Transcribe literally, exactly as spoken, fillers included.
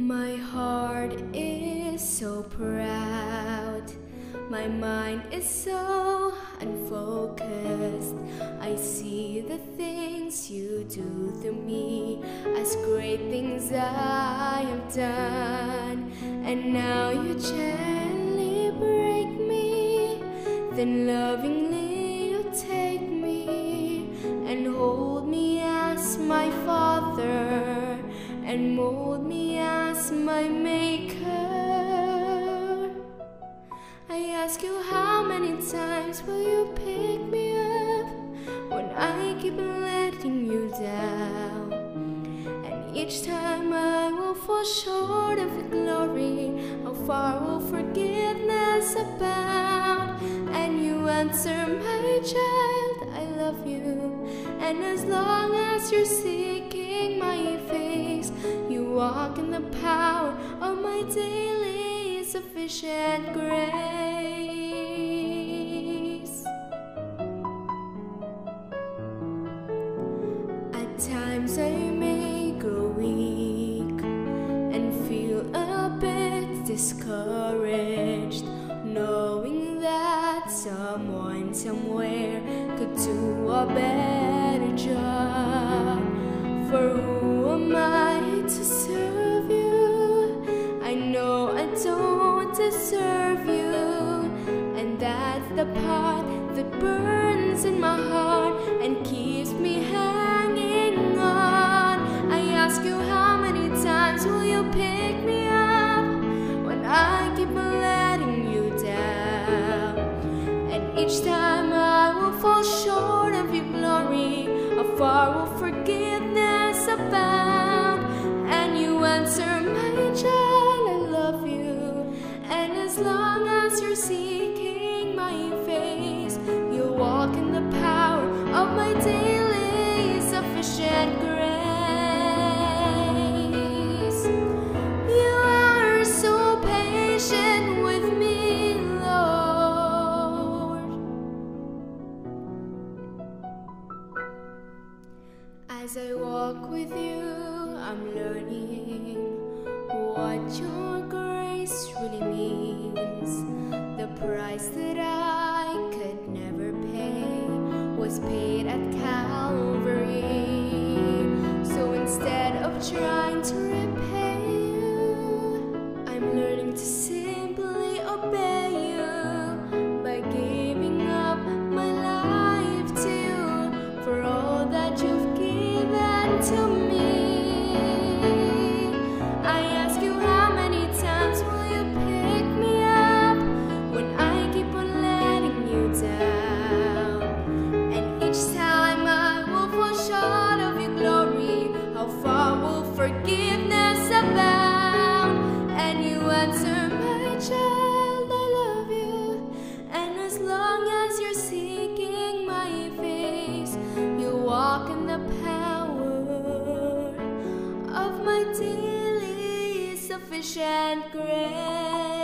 My heart is so proud, my mind is so unfocused. I see the things you do to me as great things I have done, and now you gently break me, then lovingly you take me and hold me as my Father and mold me as my Maker. I ask you, how many times will you pick me up when I keep letting you down? And each time I will fall short of your glory, how far will forgiveness abound? And you answer, my child, I love you. And as long as you're seeking my face, you walk in the power of my daily sufficient grace. At times I may grow weak and feel a bit discouraged, knowing that someone somewhere could do a better job. For who am I to serve you? I know I don't deserve you, and that's the part that burns in my heart and keeps me hanging on. I ask you, how many times will you pick me up when I keep letting you down? And each time I will fall short of your glory, how far will forgiveness abound? And you answer, my child, I love you. And as long as you're seeking my face, you walk in the power of my daily sufficient grace. You are so patient with me, Lord. As I walk with you, I'm learning what your grace really means. The price that I could never pay was paid at Calvary. So instead of trying to repay you, I'm learning to simply obey you by giving up my life to you for all that you've given to me. I ask you, how many times will you pick me up when I keep on letting you down? And each time I will fall short of your glory, how far will forgiveness abound? And you answer, my child, I love you. And as long as you're seeking my face, you walk in the power of my daily sufficient grace.